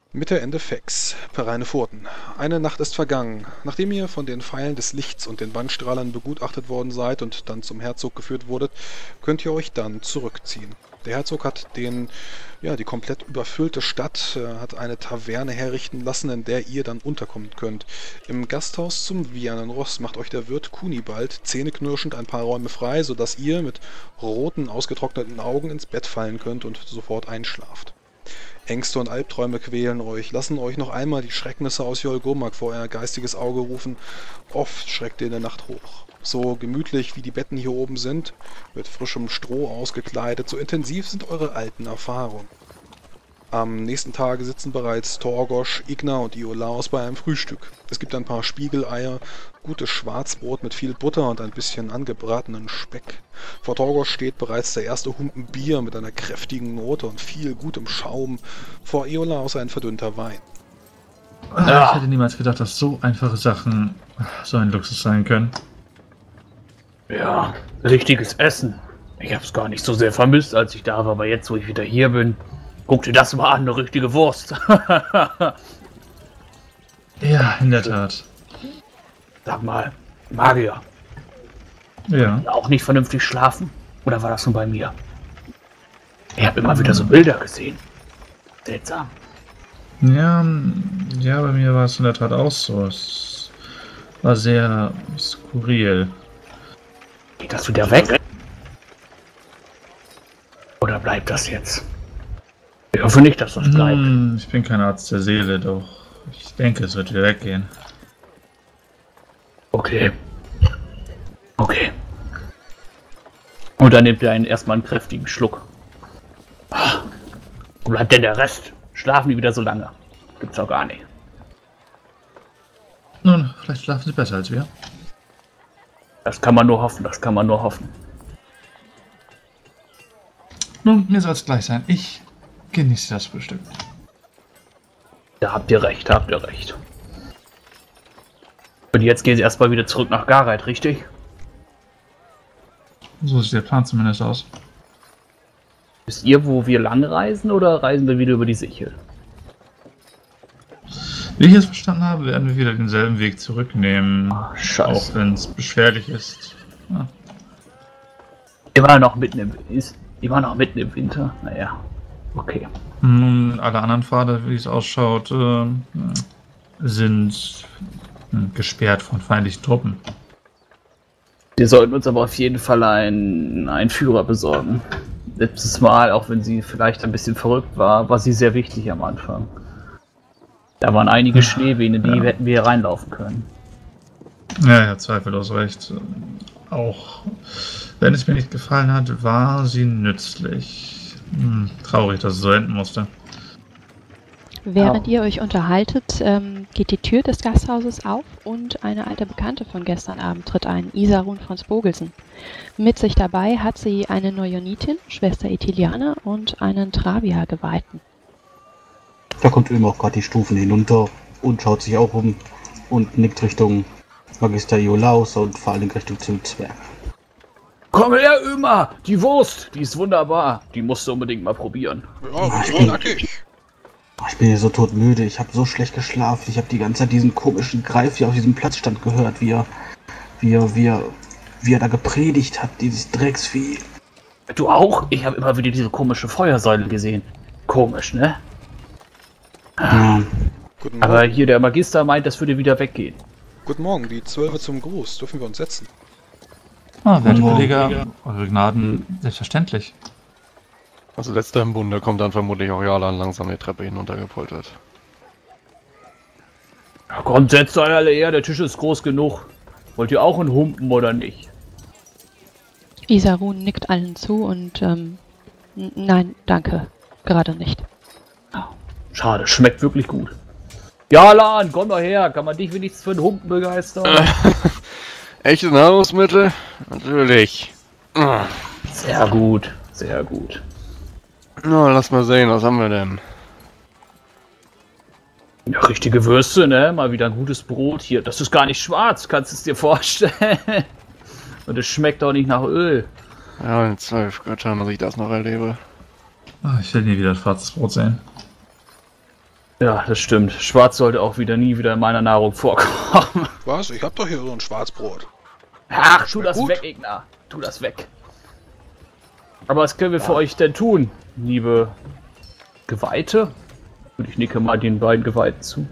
Mitte Ende Fex, Pereine Furten. Eine Nacht ist vergangen. Nachdem ihr von den Pfeilen des Lichts und den Wandstrahlern begutachtet worden seid und dann zum Herzog geführt wurdet, könnt ihr euch dann zurückziehen. Der Herzog hat die komplett überfüllte Stadt, hat eine Taverne herrichten lassen, in der ihr dann unterkommen könnt. Im Gasthaus zum Wienernen Ross macht euch der Wirt Kunibald zähneknirschend ein paar Räume frei, sodass ihr mit roten, ausgetrockneten Augen ins Bett fallen könnt und sofort einschlaft. Ängste und Albträume quälen euch, lassen euch noch einmal die Schrecknisse aus Jolgurmak vor euer geistiges Auge rufen. Oft schreckt ihr in der Nacht hoch. So gemütlich wie die Betten hier oben sind, mit frischem Stroh ausgekleidet, so intensiv sind eure alten Erfahrungen. Am nächsten Tage sitzen bereits Torgosch, Igna und Iolaos bei einem Frühstück. Es gibt ein paar Spiegeleier, gutes Schwarzbrot mit viel Butter und ein bisschen angebratenen Speck. Vor Torgosch steht bereits der erste Humpen Bier mit einer kräftigen Note und viel gutem Schaum. Vor Iolaos ein verdünnter Wein. Ich hätte niemals gedacht, dass so einfache Sachen so ein Luxus sein können. Ja, richtiges Essen. Ich hab's gar nicht so sehr vermisst, als ich da war, aber jetzt, wo ich wieder hier bin, guck dir das mal an, eine richtige Wurst. Ja, in der Tat. Sag mal, Magier, Ja. auch nicht vernünftig schlafen? Oder war das nur bei mir? Ich habe immer wieder so Bilder gesehen. Seltsam. Ja, ja, bei mir war es in der Tat auch so. Es war sehr skurril. Geht das wieder weg? Oder bleibt das jetzt? Ich hoffe nicht, dass das bleibt. Ich bin kein Arzt der Seele, doch ich denke, es wird wieder weggehen. Okay. Okay. Und dann nimmt er erstmal einen kräftigen Schluck. Wo bleibt denn der Rest? Schlafen die wieder so lange? Gibt's auch gar nicht. Nun, vielleicht schlafen sie besser als wir. Das kann man nur hoffen, das kann man nur hoffen. Nun, mir soll es gleich sein. Ich genieße das Frühstück. Da habt ihr recht, habt ihr recht. Und jetzt gehen sie erstmal wieder zurück nach Gareit, richtig? So sieht der Plan zumindest aus. Wisst ihr, wo wir lang reisen, oder reisen wir wieder über die Sichel? Wie ich es verstanden habe, werden wir wieder denselben Weg zurücknehmen. Scheiße. Auch wenn es beschwerlich ist. Ja. Ihr war noch mitten im Winter. Naja, okay. Nun, alle anderen Pfade, wie es ausschaut, sind gesperrt von feindlichen Truppen. Wir sollten uns aber auf jeden Fall einen Führer besorgen. Letztes Mal, auch wenn sie vielleicht ein bisschen verrückt war, war sie sehr wichtig am Anfang. Da waren einige Schneewehen, in die hätten wir reinlaufen können. Ja, ja, zweifellos recht. Auch wenn es mir nicht gefallen hat, war sie nützlich. Traurig, dass es so enden musste. Während ihr euch unterhaltet, geht die Tür des Gasthauses auf und eine alte Bekannte von gestern Abend tritt ein, Isarun von Spogelsen. Mit sich dabei hat sie eine Neunitin, Schwester Etiliana und einen Travia-Geweihten. Da kommt Ömer auch gerade die Stufen hinunter und schaut sich auch um und nickt Richtung Magister Iolaus und vor allem Richtung zum Zwerg. Komm her, Ömer! Die Wurst! Die ist wunderbar! Die musst du unbedingt mal probieren. Ja, so nackig. Ich bin hier so todmüde, ich habe so schlecht geschlafen. Ich habe die ganze Zeit diesen komischen Greif hier auf diesem Platz stand gehört, wie er da gepredigt hat, dieses Drecksvieh. Du auch? Ich habe immer wieder diese komische Feuersäule gesehen. Komisch, ne? Ja. Guten Morgen. Aber hier der Magister meint, das würde wieder weggehen. Guten Morgen, die 12 zum Gruß. Dürfen wir uns setzen? Werte Morgen. Kollege, eure Gnaden, selbstverständlich. Also letzter im Bunde kommt dann vermutlich auch Jalan langsam die Treppe hinuntergepoltert. Ja, kommt, setzt euch alle her, der Tisch ist groß genug. Wollt ihr auch einen Humpen oder nicht? Isarun nickt allen zu und nein, danke, gerade nicht. Schade, schmeckt wirklich gut. Jalan, komm doch her, kann man dich wenigstens für einen Humpen begeistern? Echte Nahrungsmittel? Natürlich. Sehr gut, sehr gut. Na, lass mal sehen, was haben wir denn? Ja, richtige Würste, ne? Mal wieder ein gutes Brot hier. Das ist gar nicht schwarz, kannst du es dir vorstellen. Und es schmeckt auch nicht nach Öl. Ja, in 12 Göttern, dass ich das noch erlebe. Ich will nie wieder schwarzes Brot sehen. Ja, das stimmt. Schwarz sollte auch nie wieder in meiner Nahrung vorkommen. Was? Ich hab doch hier so ein Schwarzbrot. Ach, tu das gut. weg, Ignar. Tu das weg. Aber was können wir für euch denn tun, liebe Geweihte? Und ich nicke mal den beiden Geweihten zu.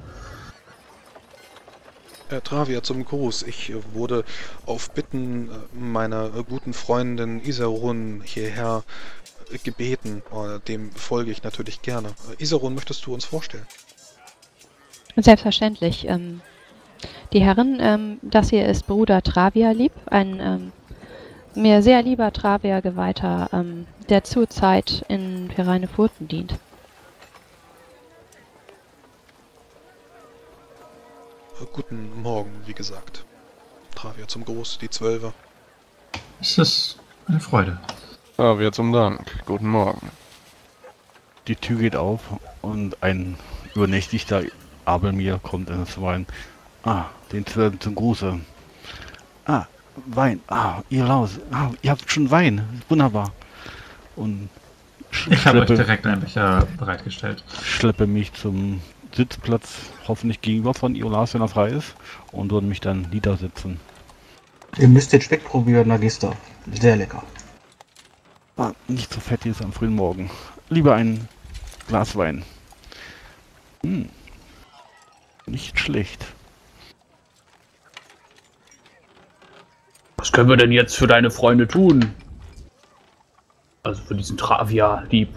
Travia, zum Gruß. Ich wurde auf Bitten meiner guten Freundin Isarun hierher gebeten. Dem folge ich natürlich gerne. Isarun, möchtest du uns vorstellen? Selbstverständlich. Die Herren, das hier ist Bruder Travia Lieb, ein mir sehr lieber Travia-Geweihter, der zurzeit in Pereine Furten dient. Guten Morgen, wie gesagt. Travia zum Gruß, die Zwölfer. Es ist eine Freude. Travia zum Dank. Guten Morgen. Die Tür geht auf und ein übernächtigter Abelmir kommt ins Wein. Den Zwölfen zum Gruße. Wein. Ihr Laus. Ihr habt schon Wein. Wunderbar. Und Ich habe euch direkt einen Becher bereitgestellt. schleppe mich zum Sitzplatz, hoffentlich gegenüber von Iolas, wenn er frei ist, und würde mich dann niedersetzen. Ihr müsst den Speck probieren, Magister. Sehr lecker. Nicht so fett jetzt am frühen Morgen. Lieber ein Glas Wein. Nicht schlecht. Was können wir denn jetzt für deine Freunde tun? Also für diesen Travia Lieb.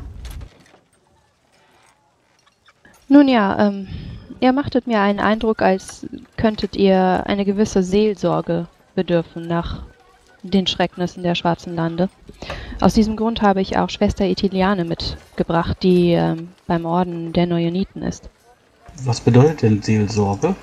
Nun ja, ihr machtet mir einen Eindruck, als könntet ihr eine gewisse Seelsorge bedürfen nach den Schrecknissen der Schwarzen Lande. Aus diesem Grund habe ich auch Schwester Ithiliane mitgebracht, die beim Orden der Neoniten ist. Was bedeutet denn Seelsorge?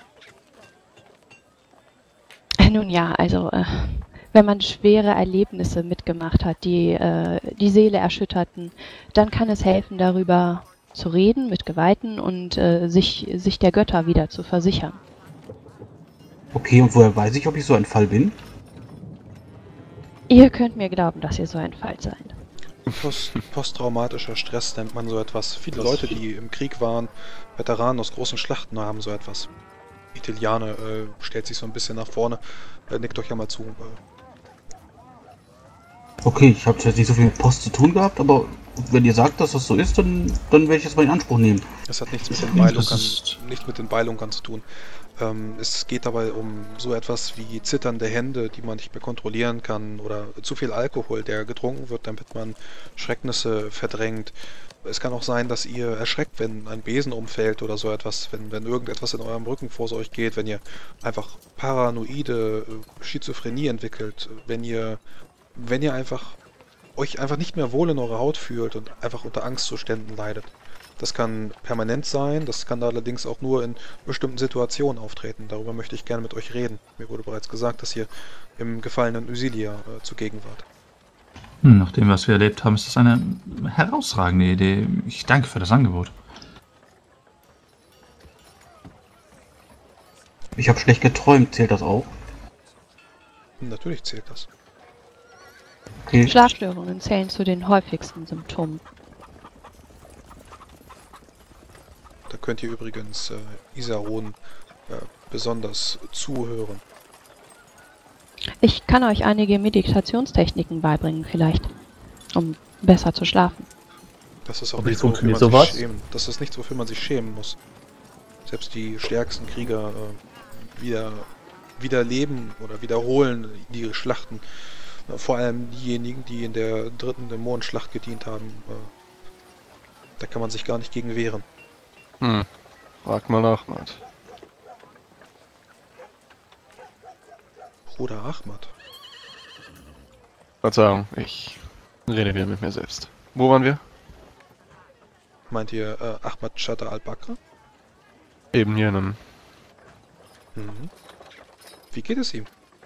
Nun ja, also wenn man schwere Erlebnisse mitgemacht hat, die die Seele erschütterten, dann kann es helfen, darüber zu reden mit Geweihten und sich der Götter wieder zu versichern. Okay, und woher weiß ich, ob ich so ein Fall bin? Ihr könnt mir glauben, dass ihr so ein Fall seid. Posttraumatischer Stress nennt man so etwas. Viele Leute, die im Krieg waren, Veteranen aus großen Schlachten, haben so etwas. Ithiliane stellt sich so ein bisschen nach vorne. Nickt euch ja mal zu. Okay, ich habe jetzt nicht so viel mit Post zu tun gehabt, aber wenn ihr sagt, dass das so ist, dann werde ich das mal in Anspruch nehmen. Das hat nichts mit den Beilunkern zu tun. Es geht dabei um so etwas wie zitternde Hände, die man nicht mehr kontrollieren kann, oder zu viel Alkohol, der getrunken wird, damit man Schrecknisse verdrängt. Es kann auch sein, dass ihr erschreckt, wenn ein Besen umfällt oder so etwas, wenn irgendetwas in eurem Rücken vor euch geht, wenn ihr einfach paranoide Schizophrenie entwickelt, wenn ihr euch einfach nicht mehr wohl in eurer Haut fühlt und einfach unter Angstzuständen leidet. Das kann permanent sein, das kann allerdings auch nur in bestimmten Situationen auftreten. Darüber möchte ich gerne mit euch reden. Mir wurde bereits gesagt, dass ihr im gefallenen Ysilia zugegen wart. Nach dem, was wir erlebt haben, ist das eine herausragende Idee. Ich danke für das Angebot. Ich habe schlecht geträumt, zählt das auch? Natürlich zählt das. Okay. Schlafstörungen zählen zu den häufigsten Symptomen. Da könnt ihr übrigens Isarun besonders zuhören. Ich kann euch einige Meditationstechniken beibringen vielleicht, um besser zu schlafen. Das ist auch Aber wie nichts, wofür funktioniert man sich sowas? schämen. Das ist nichts, wofür man sich schämen muss. Selbst die stärksten Krieger wieder leben oder wiederholen die Schlachten. Vor allem diejenigen, die in der 3. Dämonenschlacht gedient haben. Da kann man sich gar nicht gegen wehren. Frag mal Ahmad. Bruder Ahmad. Verzeihung, ich rede wieder mit mir selbst. Wo waren wir? Meint ihr Ahmad Shatta al-Bakr? Eben jenen. Mhm. Wie geht es ihm?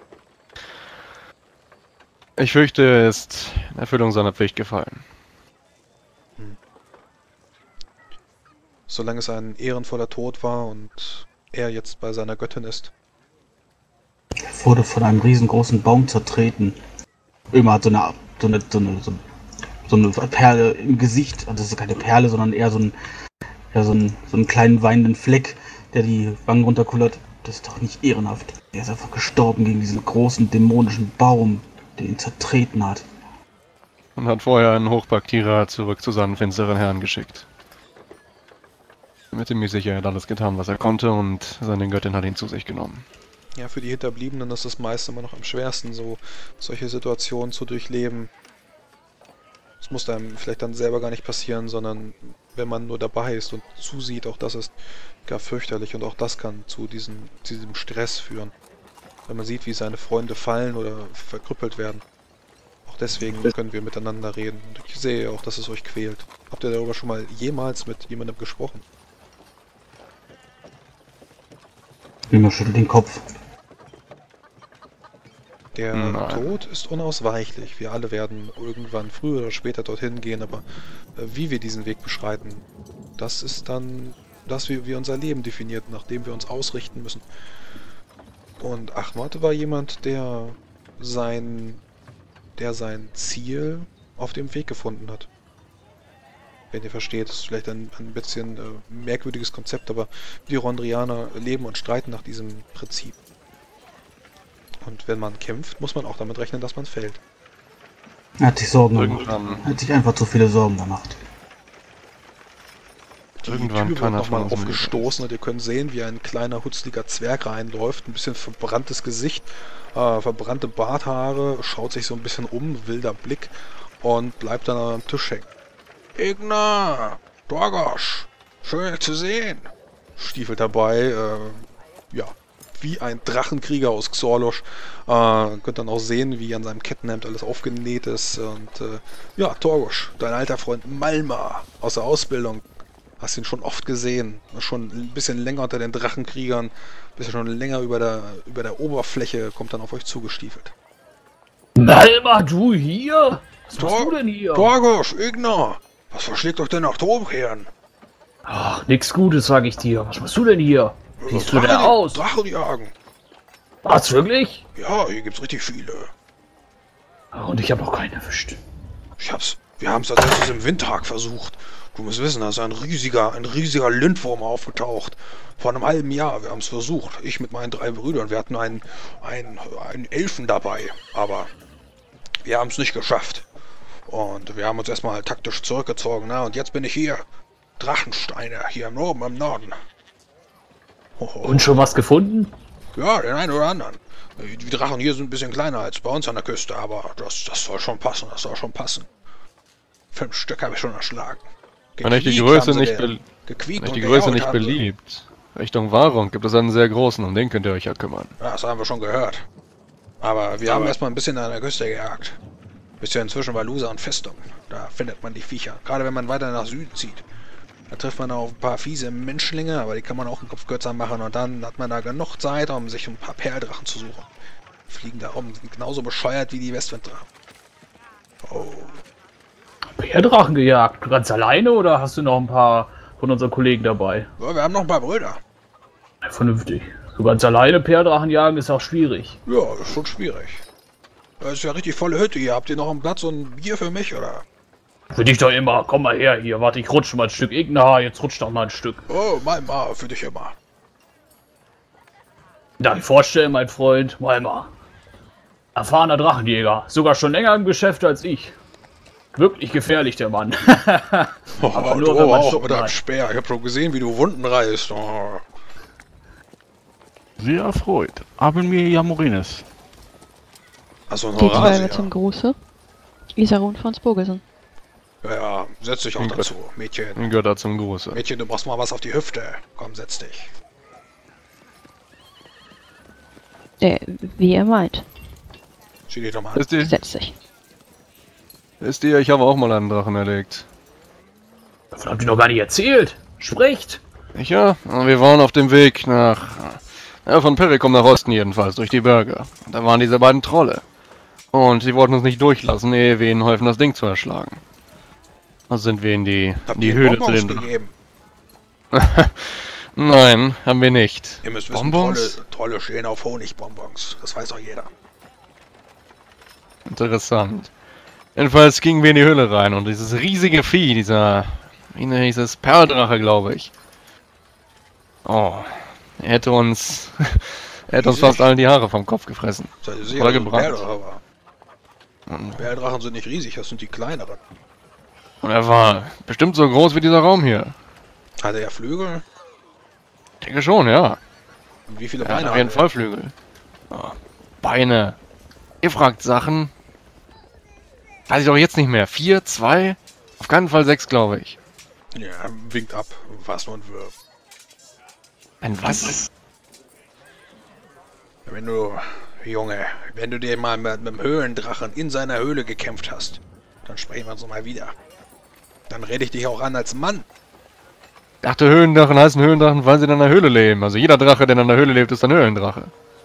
Ich fürchte, er ist in Erfüllung seiner Pflicht gefallen. Solange es ein ehrenvoller Tod war und er jetzt bei seiner Göttin ist. Er wurde von einem riesengroßen Baum zertreten. Immer hat so eine Perle im Gesicht. Also das ist keine Perle, sondern eher so ein Ja, so einen kleinen weinenden Fleck, der die Wangen runterkullert. Das ist doch nicht ehrenhaft. Er ist einfach gestorben gegen diesen großen dämonischen Baum, der ihn zertreten hat. Und hat vorher einen Hochbaktierer zurück zu seinen finsteren Herren geschickt. Mit ziemlich sicher, er hat alles getan, was er konnte, und seine Göttin hat ihn zu sich genommen. Ja, für die Hinterbliebenen ist es meist immer noch am schwersten, so solche Situationen zu durchleben. Es muss einem vielleicht dann selber gar nicht passieren, sondern wenn man nur dabei ist und zusieht, auch das ist gar fürchterlich und auch das kann zu diesem Stress führen. Wenn man sieht, wie seine Freunde fallen oder verkrüppelt werden. Auch deswegen können wir miteinander reden. Und ich sehe auch, dass es euch quält. Habt ihr darüber schon mal jemals mit jemandem gesprochen? Immer schüttelt den Kopf. Der Nein. Tod ist unausweichlich. Wir alle werden irgendwann früher oder später dorthin gehen, aber wie wir diesen Weg beschreiten, das ist dann das, wie wir unser Leben definiert, nachdem wir uns ausrichten müssen. Und Ahmad war jemand, der sein Ziel auf dem Weg gefunden hat. Wenn ihr versteht, ist vielleicht ein bisschen merkwürdiges Konzept, aber die Rondrianer leben und streiten nach diesem Prinzip. Und wenn man kämpft, muss man auch damit rechnen, dass man fällt. Er hat sich Sorgen gemacht. Irgendwann, Er hat sich einfach zu viele Sorgen gemacht. Die Irgendwann Tür kann wird er von nochmal uns aufgestoßen und ihr könnt sehen, wie ein kleiner, hutzliger Zwerg reinläuft. Ein bisschen verbranntes Gesicht, verbrannte Barthaare, schaut sich so ein bisschen um, wilder Blick und bleibt dann am Tisch hängen. Ignar! Dorgosch! Schön dich zu sehen! Stiefelt dabei, ja, wie ein Drachenkrieger aus Xorlosch. Könnt dann auch sehen, wie an seinem Kettenhemd alles aufgenäht ist. Und ja, Torgosch, dein alter Freund Malma aus der Ausbildung. Hast ihn schon oft gesehen. Schon ein bisschen länger unter den Drachenkriegern. Bisschen schon länger über der Oberfläche. Kommt dann auf euch zugestiefelt. Malma, du hier? Was machst du denn hier? Torgosch, Ignar! Was verschlägt euch denn nach Tobherren? Ach, nix Gutes, sag ich dir. Was machst du denn hier? Wie siehst du denn aus? Drachen jagen. Was, wirklich? Ja, hier gibt's richtig viele. Ach, und ich habe noch keinen erwischt. Wir haben es als erstes im Windtag versucht. Du musst wissen, da ist ein riesiger Lindwurm aufgetaucht. Vor einem halben Jahr, wir haben es versucht. Ich mit meinen 3 Brüdern, wir hatten einen Elfen dabei. Aber wir haben es nicht geschafft. Und wir haben uns erstmal taktisch zurückgezogen. Na, und jetzt bin ich hier. Drachensteine, hier im Norden. Hoho. Und schon was gefunden? Ja, den einen oder anderen. Die Drachen hier sind ein bisschen kleiner als bei uns an der Küste, aber das soll schon passen, 5 Stück habe ich schon erschlagen. wenn euch die Gequiekt Größe haben sie nicht, denn. Gequiekt wenn euch und die Größe gejault nicht haben sie. beliebt, Richtung Warung gibt es einen sehr großen, um den könnt ihr euch ja kümmern. Ja, das haben wir schon gehört. Aber wir haben erstmal ein bisschen an der Küste gejagt. Bisschen zwischen Valusa und Festung. Da findet man die Viecher. Gerade wenn man weiter nach Süden zieht. Da trifft man auf ein paar fiese Menschlinge, aber die kann man auch einen Kopf kürzer machen. Und dann hat man da genug Zeit, um sich ein paar Perldrachen zu suchen. Fliegen da rum, sind genauso bescheuert wie die Westwinddrachen. Oh. Bärdrachen gejagt. Du ganz alleine oder hast du noch ein paar von unseren Kollegen dabei? Ja, wir haben noch ein paar Brüder. Ja, vernünftig. So ganz alleine Bärdrachen jagen ist auch schwierig. Ja, ist schon schwierig. Das ist ja richtig volle Hütte hier. Habt ihr noch einen Platz und ein Bier für mich, oder? Für dich doch immer. Komm mal her hier. Warte, ich rutsche mal ein Stück. Ignar, jetzt rutscht doch mal ein Stück. Oh, Malma, für dich immer. Darf ich vorstellen, mein Freund Malma. Erfahrener Drachenjäger. Sogar schon länger im Geschäft als ich. Wirklich gefährlich, der Mann. Oh, Aber nur, du wenn man auch Schuppen mit deinem hat. Speer. Ich hab schon gesehen, wie du Wunden reißt. Oh. Sehr erfreut. Abelmir Jamorines. Also ein Die zwei Horasia. mit zum Gruße. Isarun von Spogelsen. Ja, setz dich auch Mein Gott. dazu, Mädchen. Ein Götter zum Gruße. Mädchen, du brauchst mal was auf die Hüfte. Komm, setz dich. Wie ihr meint. Sieh dich doch mal an. Setz dich. Wisst ihr, ich habe auch mal einen Drachen erlegt. Davon habt ihr noch gar nicht erzählt. Sprecht. Ja, wir waren auf dem Weg nach... Ja, von Perikum nach Osten jedenfalls, durch die Berge. Und da waren diese beiden Trolle. Und sie wollten uns nicht durchlassen, ehe wir ihnen halfen, das Ding zu erschlagen. Also sind wir in die Habt ihr Höhle zu Bonbons den... gegeben? Nein, haben wir nicht. Ihr müsst wissen, Bonbons? Trolle stehen auf Honigbonbons. Das weiß doch jeder. Interessant. Jedenfalls gingen wir in die Höhle rein und dieses riesige Vieh, dieser Wie hieß es? Perldrache, glaube ich. Oh, er hätte uns fast allen die Haare vom Kopf gefressen. Seid ihr sicher, Oder dass es ein gebrannt. Perldrache war? Perldrachen sind nicht riesig, das sind die kleineren. Und er war bestimmt so groß wie dieser Raum hier. Hatte er Flügel? Ich denke schon, ja. Und wie viele Er hat Beine auf jeden hatte Fall Flügel. Oh, Beine. Ihr fragt Sachen. Weiß ich doch jetzt nicht mehr. 4, 2, auf keinen Fall 6, glaube ich. er? Ja, winkt ab. Was und wirft. Ein was? Wenn du, Junge, wenn du dir mal mit einem Höhlendrachen in seiner Höhle gekämpft hast, dann sprechen wir uns noch mal wieder. Dann rede ich dich auch an als Mann. Ich dachte, Höhlendrachen heißen Höhlendrachen, weil sie in einer Höhle leben. Also jeder Drache, der in einer Höhle lebt, ist ein Höhlendrache.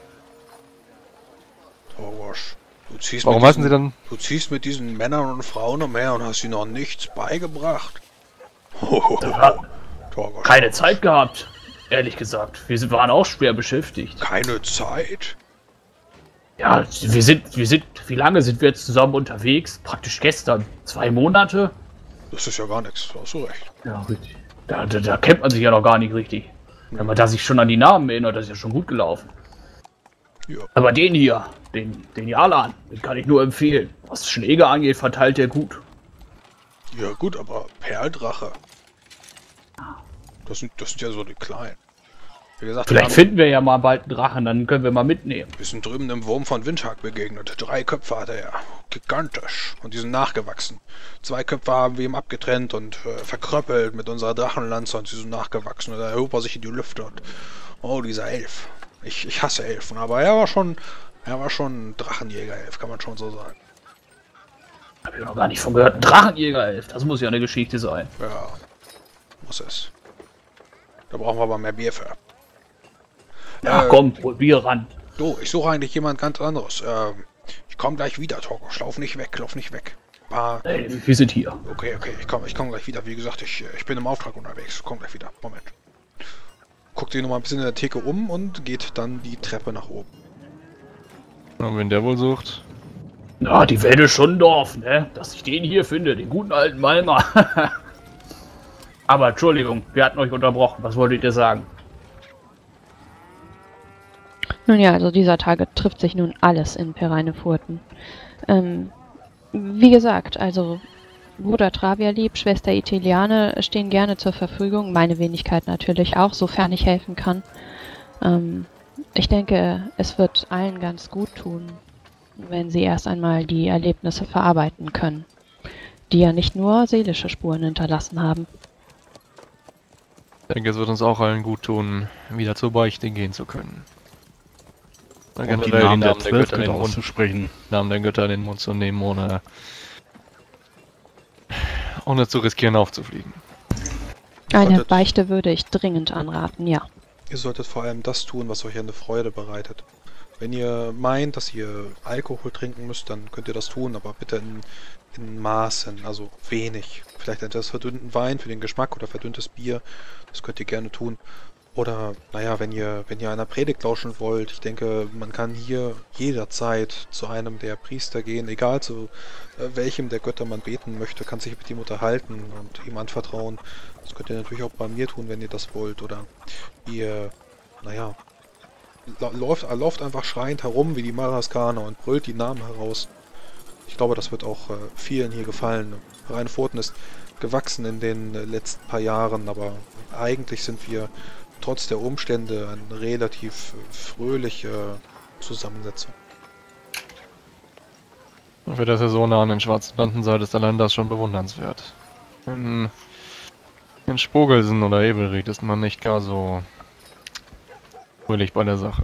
Torgosch, Warum heißen sie dann? Du ziehst mit diesen Männern und Frauen umher und hast ihnen noch nichts beigebracht. Torgosch. Keine Zeit gehabt, ehrlich gesagt. Wir waren auch schwer beschäftigt. Keine Zeit? Ja, wie lange sind wir jetzt zusammen unterwegs? Praktisch gestern. 2 Monate? Das ist ja gar nichts, da hast du recht. Ja, richtig. Da kennt man sich ja noch gar nicht richtig. Wenn man da sich schon an die Namen erinnert, das ist ja schon gut gelaufen. Ja. Aber den hier, den Jalan, den kann ich nur empfehlen. Was Schläge angeht, verteilt er gut. Ja gut, aber Perldrache. Das sind ja so die kleinen. Wie gesagt, Vielleicht finden wir ja mal bald einen Drachen, dann können wir mal mitnehmen. wir sind drüben im Wurm von Windhag begegnet. 3 Köpfe hatte er. Gigantisch. Und die sind nachgewachsen. 2 Köpfe haben wir ihm abgetrennt und verkröppelt mit unserer Drachenlanze und sie sind nachgewachsen. Und da erhob er sich in die Lüfte und... Oh, dieser Elf. Ich hasse Elfen, aber er war schon Drachenjäger-Elf, kann man schon so sagen. Hab ich noch gar nicht von gehört. Ein Drachenjäger-Elf, das muss ja eine Geschichte sein. Ja, muss es. Da brauchen wir aber mehr Bier für. Ja, komm, hol Bier ran. Du, ich suche eigentlich jemand ganz anderes. Ich komme gleich wieder, Torgosch. Lauf nicht weg. Hey, wir sind hier. Okay, ich komm gleich wieder. Wie gesagt, ich bin im Auftrag unterwegs. Komm gleich wieder. Moment. Guckt sich noch mal ein bisschen in der Theke um und geht dann die Treppe nach oben. Und wenn der wohl sucht. Na, die Welt ist schon ein Dorf, ne? Dass ich den hier finde, den guten alten Malmer. Aber Entschuldigung, wir hatten euch unterbrochen. Was wolltet ihr sagen? Nun ja, also dieser Tage trifft sich nun alles in Pereinefurten. Wie gesagt, also Bruder Travialieb, Schwester Itiliane stehen gerne zur Verfügung, meine Wenigkeit natürlich auch, sofern ich helfen kann. Ich denke, es wird allen ganz gut tun, wenn sie erst einmal die Erlebnisse verarbeiten können, die ja nicht nur seelische Spuren hinterlassen haben. Ich denke, es wird uns auch allen gut tun, wieder zur Beichte gehen zu können. Und Generell die Namen der Namen der Götter 12 in den Mund auszusprechen. Namen der Götter in den Mund zu nehmen, ohne zu riskieren aufzufliegen. Eine Beichte würde ich dringend anraten, ja. Ihr solltet vor allem das tun, was euch eine Freude bereitet. Wenn ihr meint, dass ihr Alkohol trinken müsst, dann könnt ihr das tun, aber bitte in Maßen, also wenig. Vielleicht etwas verdünnten Wein für den Geschmack oder verdünntes Bier, das könnt ihr gerne tun. Oder, naja, wenn ihr einer Predigt lauschen wollt, ich denke, man kann hier jederzeit zu einem der Priester gehen, egal zu welchem der Götter man beten möchte, kann sich mit ihm unterhalten und ihm anvertrauen. Das könnt ihr natürlich auch bei mir tun, wenn ihr das wollt. Oder ihr, naja, lauft einfach schreiend herum wie die Maraskaner und brüllt die Namen heraus. Ich glaube, das wird auch vielen hier gefallen. Pereinefurten ist gewachsen in den letzten paar Jahren, aber eigentlich sind wir trotz der Umstände eine relativ fröhliche Zusammensetzung. Für das ihr so nah an den schwarzen Banden seid, ist allein das schon bewundernswert. In Spogelsen oder Ebelried ist man nicht gar so fröhlich bei der Sache.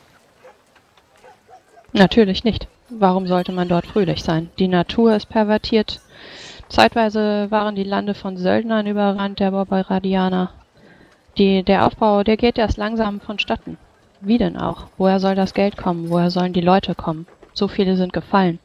Natürlich nicht. Warum sollte man dort fröhlich sein? Die Natur ist pervertiert. Zeitweise waren die Lande von Söldnern überrannt, der Barbaradianer. Der Aufbau, der geht erst langsam vonstatten. Wie denn auch? Woher soll das Geld kommen? Woher sollen die Leute kommen? So viele sind gefallen.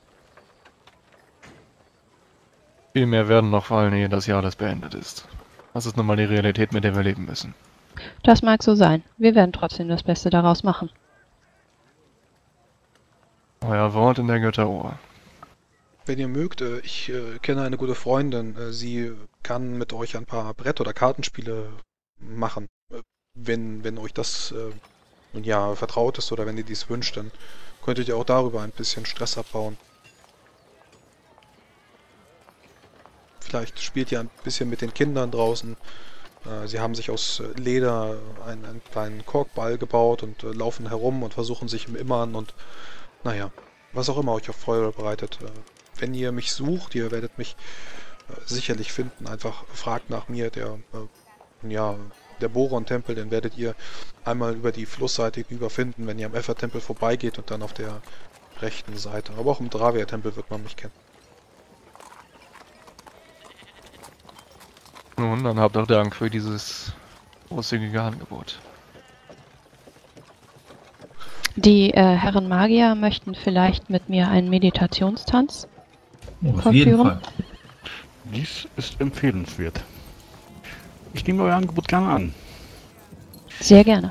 Viel mehr werden noch fallen, ehe das Jahr alles beendet ist. Das ist nun mal die Realität, mit der wir leben müssen. Das mag so sein. Wir werden trotzdem das Beste daraus machen. Euer Wort in der Götterohr. Wenn ihr mögt, ich kenne eine gute Freundin. Sie kann mit euch ein paar Brett- oder Kartenspiele machen. Wenn euch das nun ja vertraut ist oder wenn ihr dies wünscht, dann könntet ihr auch darüber ein bisschen Stress abbauen. Vielleicht spielt ihr ein bisschen mit den Kindern draußen. Sie haben sich aus Leder einen kleinen Korkball gebaut und laufen herum und versuchen sich im Immern und naja, was auch immer euch auf Freude bereitet. Wenn ihr mich sucht, ihr werdet mich sicherlich finden. Einfach fragt nach mir, der Boron-Tempel, den werdet ihr einmal über die Flussseite gegenüber finden, wenn ihr am Effer-Tempel vorbeigeht und dann auf der rechten Seite. Aber auch im Dravia-Tempel wird man mich kennen. Nun, dann habt auch Dank für dieses großzügige Angebot. Die Herren Magier möchten vielleicht mit mir einen Meditationstanz Auf jeden Verführen? Fall. Dies ist empfehlenswert. Ich nehme euer Angebot gerne an. Sehr gerne.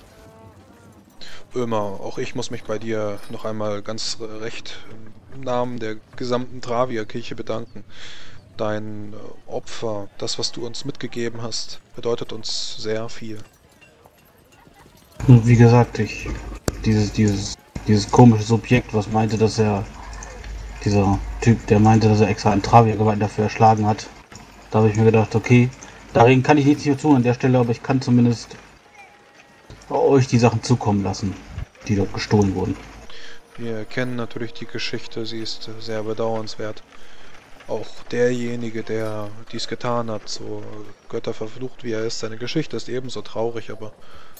Ömer, auch ich muss mich bei dir noch einmal ganz recht im Namen der gesamten Dravia-Kirche bedanken. Dein Opfer, das, was du uns mitgegeben hast, bedeutet uns sehr viel. Und wie gesagt, dieses komische Subjekt, was meinte, dass er, dieser Typ, der meinte, dass er extra einen Travia-Geweihten dafür erschlagen hat, da habe ich mir gedacht, okay, darin kann ich nichts mehr tun an der Stelle, aber ich kann zumindest euch die Sachen zukommen lassen, die dort gestohlen wurden. Wir kennen natürlich die Geschichte, sie ist sehr bedauernswert. Auch derjenige, der dies getan hat, so götterverflucht wie er ist, seine Geschichte ist ebenso traurig, aber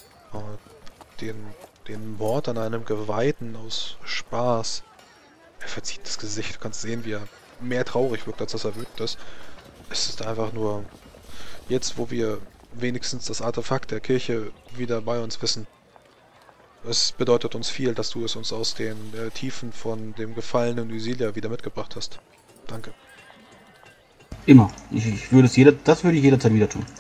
den Mord an einem Geweihten aus Spaß, er verzieht das Gesicht, du kannst sehen, wie er mehr traurig wirkt, als dass er wütend ist. Es ist einfach nur, jetzt wo wir wenigstens das Artefakt der Kirche wieder bei uns wissen, es bedeutet uns viel, dass du es uns aus den Tiefen von dem gefallenen Ysilia wieder mitgebracht hast. Danke. Immer. Das würde ich jederzeit wieder tun.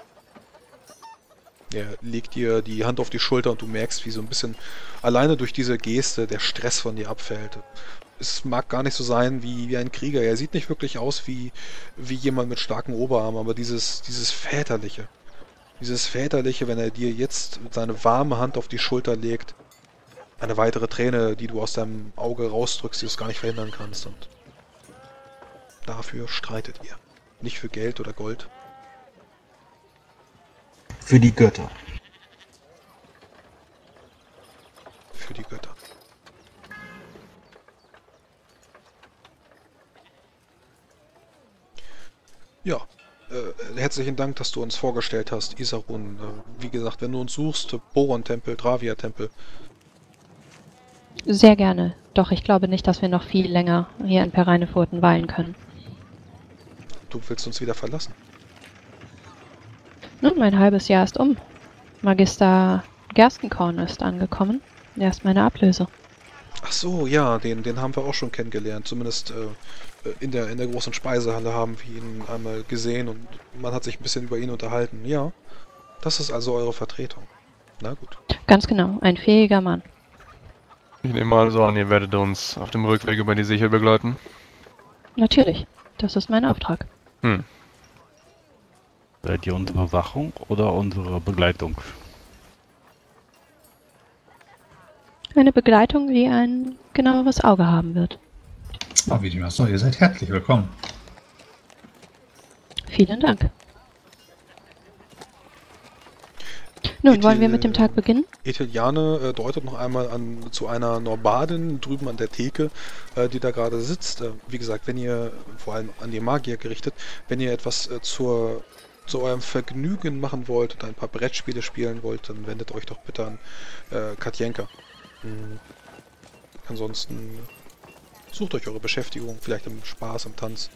Er legt dir die Hand auf die Schulter und du merkst, wie so ein bisschen alleine durch diese Geste der Stress von dir abfällt. Es mag gar nicht so sein wie ein Krieger. Er sieht nicht wirklich aus wie jemand mit starken Oberarmen, aber dieses Väterliche. Dieses Väterliche, wenn er dir jetzt seine warme Hand auf die Schulter legt, eine weitere Träne, die du aus deinem Auge rausdrückst, die du es gar nicht verhindern kannst. Und dafür streitet ihr. Nicht für Geld oder Gold. Für die Götter. Für die Götter. Ja, herzlichen Dank, dass du uns vorgestellt hast, Isarun. Wie gesagt, wenn du uns suchst, Boron-Tempel, Dravia-Tempel. Sehr gerne. Doch ich glaube nicht, dass wir noch viel länger hier in Pereinefurten weilen können. Du willst uns wieder verlassen. Nun, mein halbes Jahr ist um. Magister Gerstenkorn ist angekommen. Er ist meine Ablöse. Ach so, ja, den haben wir auch schon kennengelernt. Zumindest in der großen Speisehalle haben wir ihn einmal gesehen und man hat sich ein bisschen über ihn unterhalten. Ja, das ist also eure Vertretung. Na gut. Ganz genau, ein fähiger Mann. Ich nehme mal so an, ihr werdet uns auf dem Rückweg über die Sichel begleiten. Natürlich, das ist mein Auftrag. Seid ihr unsere Überwachung oder unsere Begleitung? Eine Begleitung, die ein genaueres Auge haben wird. Oh, wie dem auch so, ihr seid herzlich willkommen. Vielen Dank. Nun, wollen wir mit dem Tag beginnen? Etiliane deutet noch einmal zu einer Norbadin drüben an der Theke, die da gerade sitzt. Wie gesagt, wenn ihr, vor allem an die Magier gerichtet, wenn ihr etwas zu eurem Vergnügen machen wollt und ein paar Brettspiele spielen wollt, dann wendet euch doch bitte an Katjenka. Ansonsten sucht euch eure Beschäftigung, vielleicht im Spaß, im Tanz.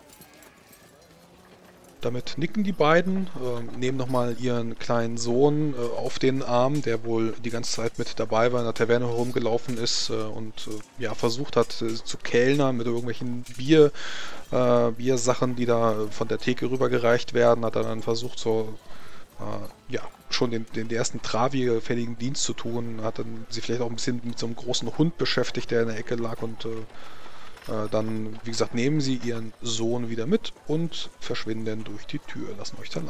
Damit nicken die beiden, nehmen nochmal ihren kleinen Sohn auf den Arm, der wohl die ganze Zeit mit dabei war, in der Taverne herumgelaufen ist und ja, versucht hat zu kellnern mit irgendwelchen Biersachen, die da von der Theke rübergereicht werden. Hat er dann versucht, so ja, schon den ersten Travi-fälligen Dienst zu tun. Hat dann sie vielleicht auch ein bisschen mit so einem großen Hund beschäftigt, der in der Ecke lag und Dann, wie gesagt, nehmen sie ihren Sohn wieder mit und verschwinden durch die Tür, lassen euch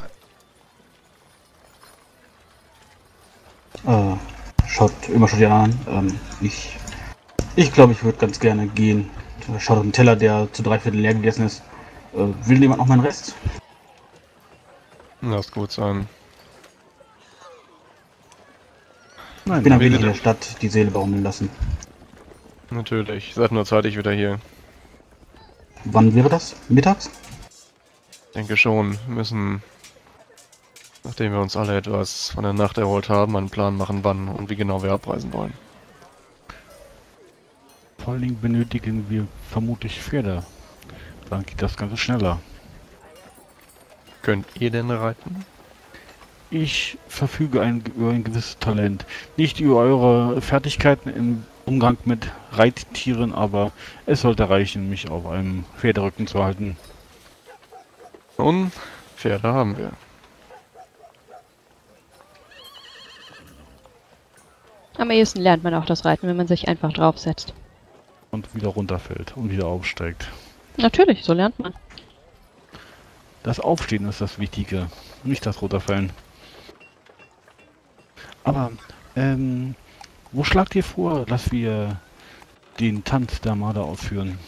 allein. Schaut die anderen an. Ich glaube, ich würde ganz gerne gehen. Schaut auf den Teller, der zu 3/4 leer gegessen ist. Will jemand noch meinen Rest? Lass gut sein. Ich bin ein wenig in der Stadt die Seele baumeln lassen. Natürlich. Seid nur zeitig wieder hier. Wann wäre das? Mittags? Ich denke schon. Wir müssen, nachdem wir uns alle etwas von der Nacht erholt haben, einen Plan machen, wann und wie genau wir abreisen wollen. Vor allen Dingen benötigen wir vermutlich Pferde. Dann geht das Ganze schneller. Könnt ihr denn reiten? Ich verfüge über ein gewisses Talent. Nicht über eure Fertigkeiten im Umgang mit Reittieren, aber es sollte reichen, mich auf einem Pferderücken zu halten. Nun, Pferde haben wir. Am ehesten lernt man auch das Reiten, wenn man sich einfach draufsetzt. Und wieder runterfällt und wieder aufsteigt. Natürlich, so lernt man. Das Aufstehen ist das Wichtige, nicht das Runterfallen. Aber, wo schlagt ihr vor, dass wir den Tanz der Marder ausführen?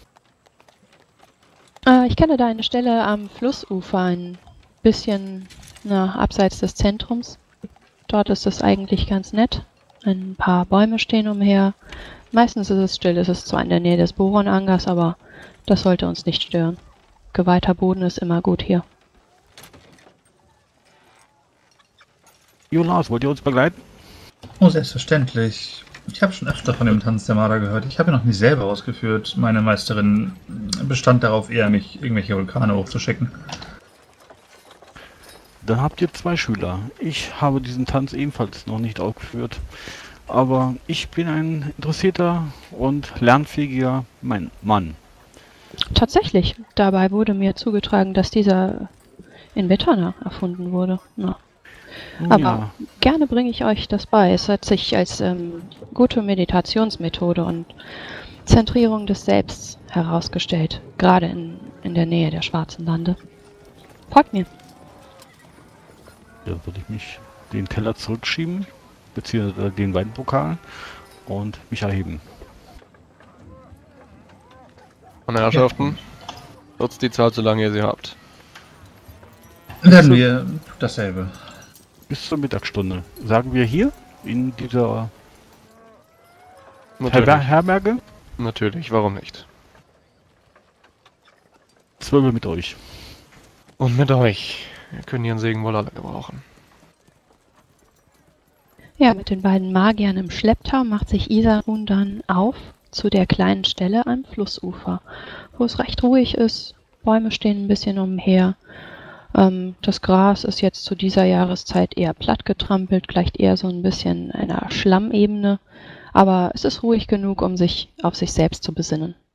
Ich kenne da eine Stelle am Flussufer, ein bisschen abseits des Zentrums. Dort ist es eigentlich ganz nett. Ein paar Bäume stehen umher. Meistens ist es still, es ist zwar in der Nähe des Boron-Angers, aber das sollte uns nicht stören. Geweihter Boden ist immer gut hier. Jonas, wollt ihr uns begleiten? Oh, selbstverständlich. Ich habe schon öfter von dem Tanz der Marder gehört. Ich habe ihn noch nie selber ausgeführt. Meine Meisterin bestand darauf, eher mich irgendwelche Vulkane hochzuschicken. Dann habt ihr 2 Schüler. Ich habe diesen Tanz ebenfalls noch nicht aufgeführt. Aber ich bin ein interessierter und lernfähiger Mann. Tatsächlich, dabei wurde mir zugetragen, dass dieser in Vetana erfunden wurde. Na. Aber Ja, gerne bringe ich euch das bei. Es hat sich als gute Meditationsmethode und Zentrierung des Selbst herausgestellt, gerade in der Nähe der Schwarzen Lande. Folgt mir. da würde ich mich den Teller zurückschieben, beziehungsweise den Weinpokal und mich erheben. Meine Herrschaften, nutzt die Zeit, solange ihr sie habt. Werden wir dasselbe. Bis zur Mittagsstunde. Sagen wir hier in dieser Natürlich, Herberge? natürlich, warum nicht? 12 mit euch. Und mit euch. Wir können ihren Segen wohl alle gebrauchen. Ja, mit den beiden Magiern im Schlepptau macht sich Isarun dann auf zu der kleinen Stelle am Flussufer, wo es recht ruhig ist. Bäume stehen ein bisschen umher. Das Gras ist jetzt zu dieser Jahreszeit eher platt getrampelt, gleicht eher so ein bisschen einer Schlammebene. Aber es ist ruhig genug, um sich auf sich selbst zu besinnen.